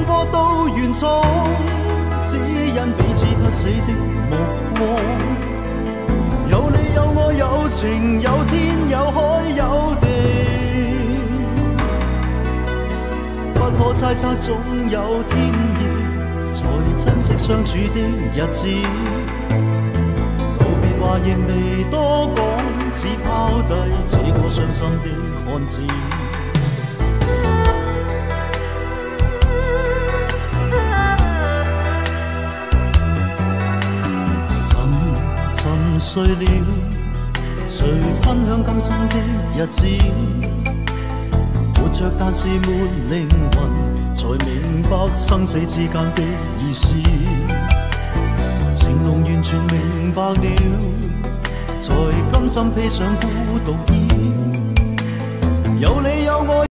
過到原創，只因彼此不死的目光。有你有我有情有天有海有地，不可猜測總有天意，才珍惜相處的日子。道別話亦未多講，只拋低這個傷心的漢子。沉睡了，誰分享今生的日子？活着但是沒靈魂，才明白生死之間的意思。情濃完全明白了，才甘心披上孤獨衣。有你有我。